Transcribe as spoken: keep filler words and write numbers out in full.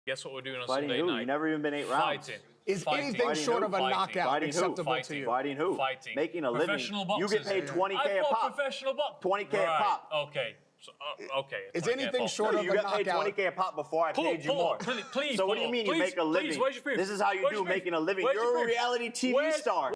Guess what we're doing on Fighting Sunday who? night? You never even been eight rounds. Fighting. Is Fighting. anything Fighting short who? of a Fighting. knockout Fighting who? acceptable Fighting. to you? Fighting who? Fighting. Making a living. Professional You boxers. get paid twenty K I a fought pop. professional boxers. twenty K right. a pop. Okay. So, uh, okay. Is twenty K anything a pop. short No, of you a got paid knockout? twenty K a pop before I Pull, paid you pull, more. Please, please, so what do you pull. mean Please, you make a living? Please, where's your proof? This is how you Where's do your proof? making a living. Where's your You're a proof? reality T V Where's- star.